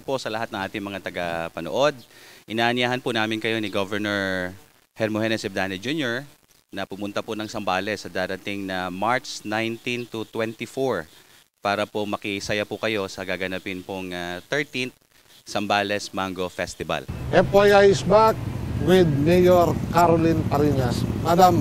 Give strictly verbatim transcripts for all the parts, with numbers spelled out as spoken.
po sa lahat ng ating mga taga-panood. Inaanyahan po namin kayo ni Governor Hermogenes Sebdane Junior na pumunta po ng Zambales sa darating na March nineteen to twenty-four para po makisaya po kayo sa gaganapin pong uh, thirteenth Zambales Mango Festival. F Y I is back with Mayor Caroline Parinas. Madam,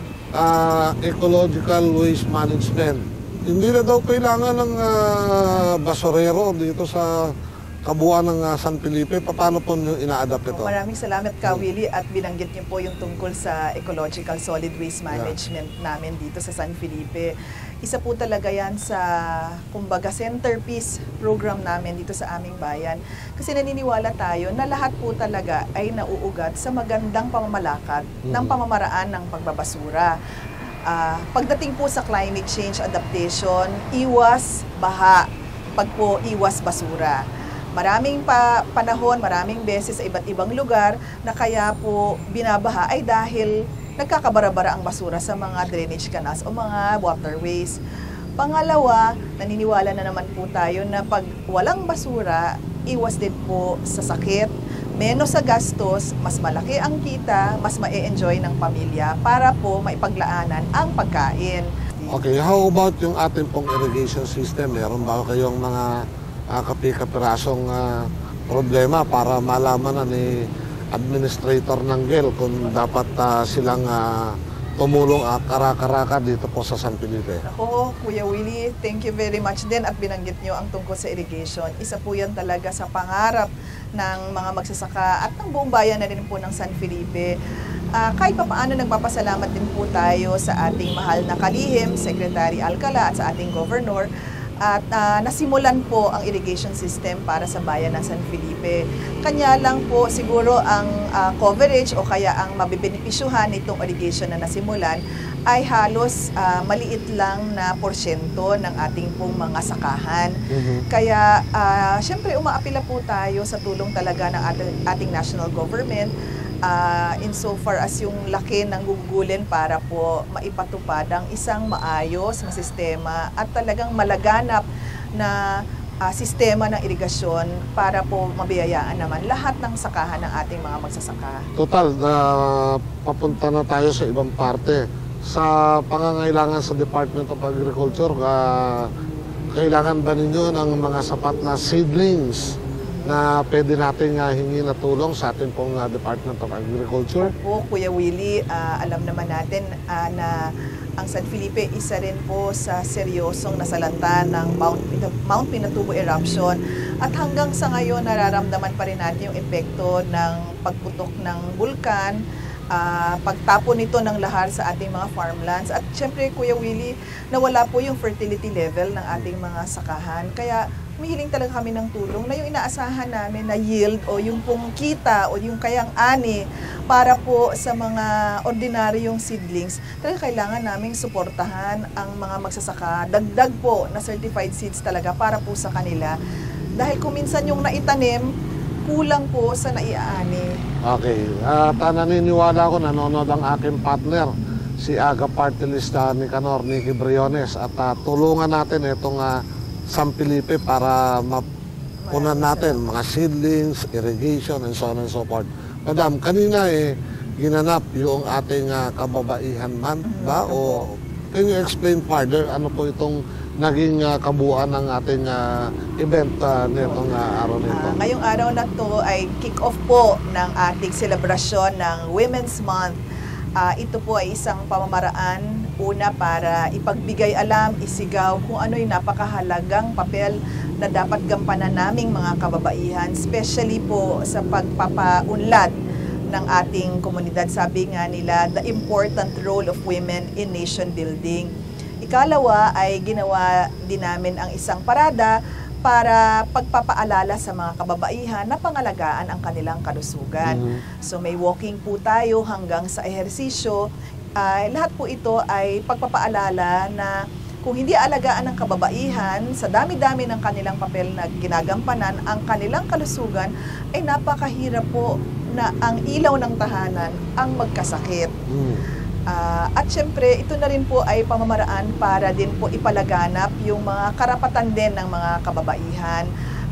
uh, ecological waste management. Hindi na daw kailangan ng uh, basurero dito sa kabuuan ng uh, San Felipe. Paano po nyo ina-adapt ito? Maraming salamat ka, Willie, at binanggit niyo po yung tungkol sa ecological solid waste management yeah. namin dito sa San Felipe. Isa po talaga yan sa, kumbaga, centerpiece program namin dito sa aming bayan. Kasi naniniwala tayo na lahat po talaga ay nauugat sa magandang pamamalakad mm-hmm. ng pamamaraan ng pagbabasura. Uh, pagdating po sa climate change adaptation, iwas baha, pag po iwas basura. Maraming pa panahon, maraming beses sa iba't ibang lugar na kaya po binabaha ay dahil nagkakabara-bara ang basura sa mga drainage canals o mga waterways. Pangalawa, naniniwala na naman po tayo na pag walang basura, iwas din po sa sakit, menos sa gastos, mas malaki ang kita, mas ma-e-enjoy ng pamilya para po maipaglaanan ang pagkain. Okay, how about yung ating pong irrigation system? Meron ba kayong mga uh, kapi-kapirasong uh, problema para malaman na ni administrator ng G E L kung dapat uh, silang uh, tumulong uh, karakaraka dito po sa San Felipe? Oo, Kuya Willie, thank you very much din at binanggit nyo ang tungkol sa irrigation. Isa po yan talaga sa pangarap ng mga magsasaka at ng buong bayan na rin po ng San Felipe. Uh, kahit pa paano nagpapasalamat din po tayo sa ating mahal na kalihim, Secretary Alcala at sa ating Governor. At uh, nasimulan po ang irrigation system para sa bayan ng San Felipe. Kanya lang po siguro ang uh, coverage o kaya ang mabibenepisyuhan nitong irrigation na nasimulan ay halos uh, maliit lang na porsyento ng ating pong mga sakahan. Mm-hmm. Kaya uh, syempre umaapila po tayo sa tulong talaga ng ating, ating national government uh, insofar as yung laki ng gugulin para po maipatupad ang isang maayos na sistema at talagang malaganap na uh, sistema ng irigasyon para po mabiyayaan naman lahat ng sakahan ng ating mga magsasaka. Total, uh, papunta na tayo sa ibang parte. Sa pangangailangan sa Department of Agriculture, uh, kailangan ba ninyo ng mga sapat na seedlings na pwede natin uh, hingi na tulong sa ating pong uh, Department of Agriculture? Opo, Kuya Willie, uh, alam naman natin uh, na ang San Felipe isa rin po sa seryosong nasalanta ng Mount, Mount Pinatubo eruption. At hanggang sa ngayon, nararamdaman pa rin natin yung epekto ng pagputok ng bulkan, Uh, pagtapon nito ng lahar sa ating mga farmlands. At syempre, Kuya Willie, nawala po yung fertility level ng ating mga sakahan. Kaya humihiling talaga kami ng tulong na yung inaasahan namin na yield o yung pong kita o yung kayang ani para po sa mga ordinaryong seedlings, talaga kailangan naming suportahan ang mga magsasaka. Dagdag po na certified seeds talaga para po sa kanila. Dahil kung minsan yung naitanim, kulang po sa naiaani. Okay. At uh, naniniwala ko, nanonood ang aking partner, si Aga Party List uh, ni Canor, Nicky Briones. At uh, tulungan natin itong uh, San Felipe para mapunan natin mga seedlings, irrigation, and so on and so forth. Madam, kanina eh, ginanap yung ating uh, kababaihan man ba? O can you explain further ano po itong naging uh, kabuuan ng ating uh, event uh, nitong uh, araw nito? Uh, ngayong araw na to ay kick-off po ng ating selebrasyon ng Women's Month. Uh, ito po ay isang pamamaraan, una para ipagbigay alam, isigaw kung ano yung napakahalagang papel na dapat gampanan naming mga kababaihan, especially po sa pagpapaunlad ng ating komunidad. Sabi nga nila, the important role of women in nation building. Ikalawa ay ginawa din namin ang isang parada para pagpapaalala sa mga kababaihan na pangalagaan ang kanilang kalusugan. Mm-hmm. So may walking po tayo hanggang sa ehersisyo. Uh, lahat po ito ay pagpapaalala na kung hindi alagaan ng kababaihan, sa dami-dami ng kanilang papel na ginagampanan, ang kanilang kalusugan ay napakahirap po na ang ilaw ng tahanan ang magkasakit. Mm. Uh, at syempre, ito na rin po ay pamamaraan para din po ipalaganap yung mga karapatan din ng mga kababaihan.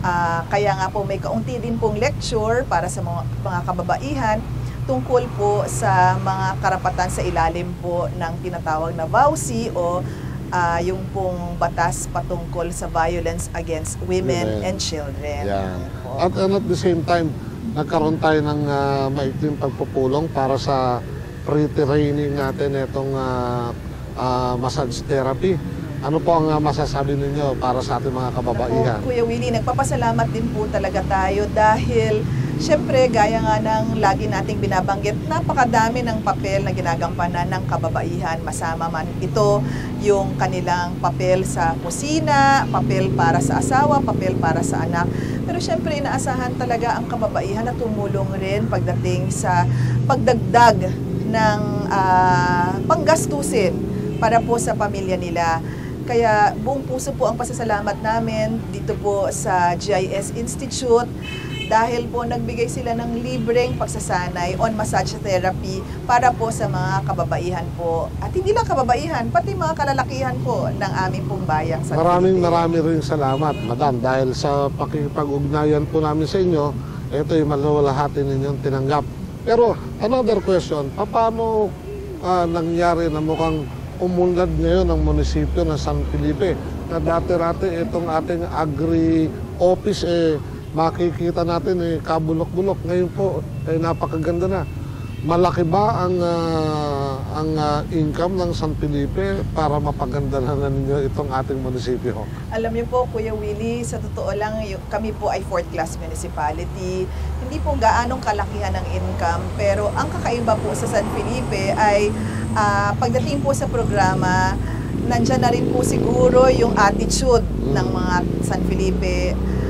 Ah, kaya nga po may kaunti din pong lecture para sa mga, mga kababaihan tungkol po sa mga karapatan sa ilalim po ng tinatawag na V A U S I o ah, yung pong batas patungkol sa violence against women Women. and children. Yan. At, and at the same time, nagkaroon tayo ng uh, maikling pagpupulong para sa pre-training natin itong uh, uh, massage therapy. Ano po ang uh, masasabi ninyo para sa ating mga kababaihan? Ako, Kuya Willie, nagpapasalamat din po talaga tayo dahil syempre gaya nga ng lagi nating binabanggit, napakadami ng papel na ginagampanan ng kababaihan. Masama man ito yung kanilang papel sa kusina, papel para sa asawa, papel para sa anak. Pero syempre inaasahan talaga ang kababaihan na tumulong rin pagdating sa pagdagdag ng ah, panggastusin para po sa pamilya nila. Kaya buong puso po ang pasasalamat namin dito po sa G I S Institute dahil po nagbigay sila ng libreng pagsasanay on massage therapy para po sa mga kababaihan po. At hindi lang kababaihan, pati mga kalalakihan po ng aming pong bayang San Maraming Felipe. maraming rin salamat, Madam, dahil sa pakikipag-ugnayan po namin sa inyo, ito yung maluwalhati ninyong tinanggap. Pero another question, paano ah, nangyari na mukhang umunlad ngayon ang munisipyo ng San Felipe na dati-dati itong ating agri-office eh makikita natin eh kabulok-bulok. Ngayon po eh napakaganda na. Malaki ba ang ah, ang ah, income ng San Felipe para mapaganda na ninyo itong ating munisipyo? Alam niyo po, Kuya Willie, sa totoo lang, y- kami po ay fourth class municipality. Hindi po gaanong kalakihan ng income, pero ang kakaiba po sa San Felipe ay ah, pagdating po sa programa, nandyan na rin po siguro yung attitude ng mga San Felipe.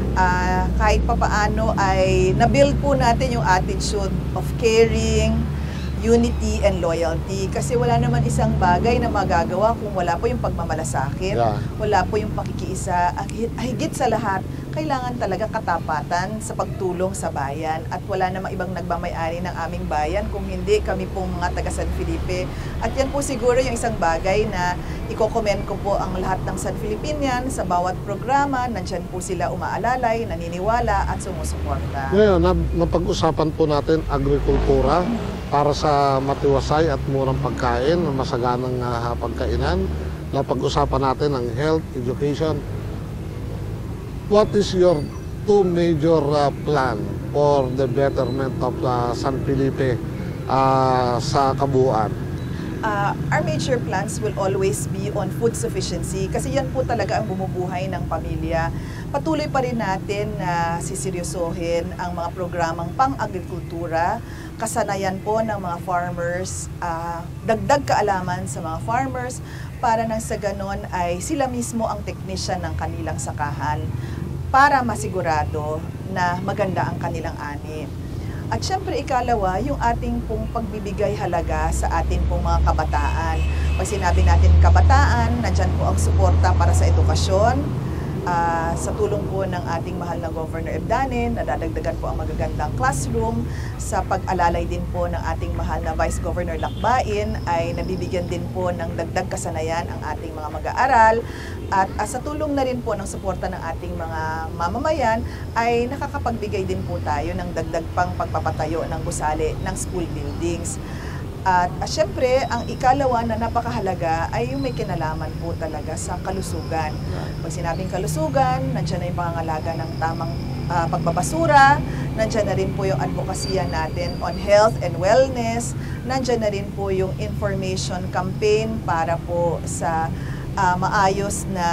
Ah, kahit papaano ay nabuild po natin yung attitude of caring, unity, and loyalty. Kasi wala naman isang bagay na magagawa kung wala po yung pagmamalasakit, Yeah. wala po yung pakikiisa. Ang hi- higit sa lahat, kailangan talaga katapatan sa pagtulong sa bayan. At wala namang ibang nagmamayari ng aming bayan kung hindi kami pong mga taga San Felipe. At yan po siguro yung isang bagay na iko-commend ko po ang lahat ng San Filipinian sa bawat programa. Nandyan po sila umaalalay, naniniwala at sumusuporta. Ngayon, nap- napag-usapan po natin agrikultura para sa matiwasay at murang pagkain, masaganang uh, pagkainan. Napag-usapan natin ang health, education. What is your two major uh, plan for the betterment of uh, San Felipe uh, sa kabuuan? Uh, our major plans will always be on food sufficiency kasi yan po talaga ang bumubuhay ng pamilya. Patuloy pa rin natin na siseryosohin ang mga programang pang-agrikultura, kasanayan po ng mga farmers, uh, dagdag kaalaman sa mga farmers para nang sa ganon ay sila mismo ang technician ng kanilang sakahan para masigurado na maganda ang kanilang ani. At syempre ikalawa, yung ating pong pagbibigay halaga sa ating pong mga kabataan. Pag sinabi natin kabataan, nandyan po ang suporta para sa edukasyon. Ah, sa tulong po ng ating mahal na Governor Ebdanen, nadadagdagan po ang magagandang classroom. Sa pag-alalay din po ng ating mahal na Vice Governor Lakbain, ay nabibigyan din po ng dagdag kasanayan ang ating mga mag-aaral. At ah, sa tulong na rin po ng suporta ng ating mga mamamayan, ay nakakapagbigay din po tayo ng dagdag pang pagpapatayo ng gusali ng school buildings. At uh, syempre, ang ikalawa na napakahalaga ay yung may kinalaman po talaga sa kalusugan. Pag sinabing kalusugan, nandiyan na yung pangangalaga ng tamang uh, pagbabasura, nandiyan na rin po yung advokasya natin on health and wellness, nandiyan na rin po yung information campaign para po sa uh, maayos na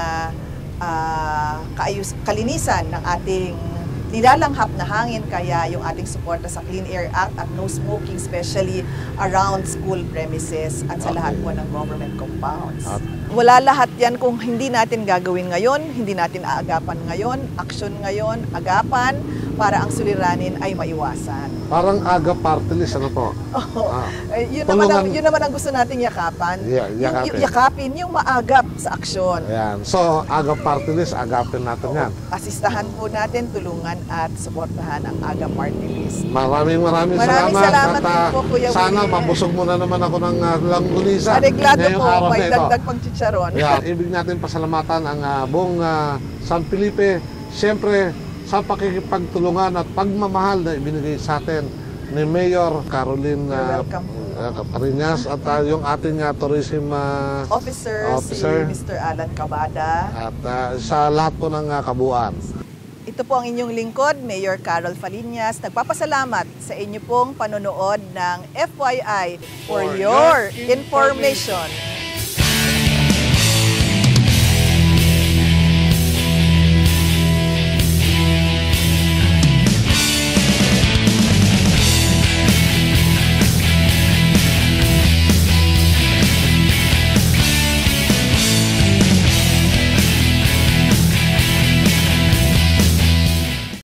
uh, kaayos, kalinisan ng ating nilalanghap na hangin, kaya yung ating suporta sa Clean Air Act at no smoking, especially around school premises at sa Okay. lahat po ng government compounds. At- Wala lahat yan kung hindi natin gagawin ngayon, hindi natin aagapan ngayon, aksyon ngayon, agapan, para ang suliranin ay maiwasan. Parang aga party list, ano po? Oo. Ah. Eh, yun, naman ang, Tulungan- yun naman ang gusto nating yakapan. Yeah, Yung, yakapin. yung yakapin, yung maagap sa aksyon. Ayan. So, aga party list, agapin natin yan. Asistahan po natin, tulungan at suportahan ang aga party list. Maraming maraming, Maraming salamat At, din ah, po, Kuya sana Willie. mabusog mo na naman ako ng uh, langgulisa. Areglado ngayong po, araw may na ito. dagdag pang chicharon. Yeah, ibig natin pasalamatan ang ah, buong ah, San Felipe. Siyempre, sa pakikipagtulungan at pagmamahal na ibinigay sa atin ni Mayor Caroline You're uh, welcome. uh, Caparinas at uh, yung ating uh, tourism uh, Officer, Officer. si Mister Alan Cabada. at uh, sa lahat po ng uh, kabuuan. Ito po ang inyong lingkod, Mayor Carol Falinas. Nagpapasalamat sa inyo pong panonood ng F Y I for, For your your information.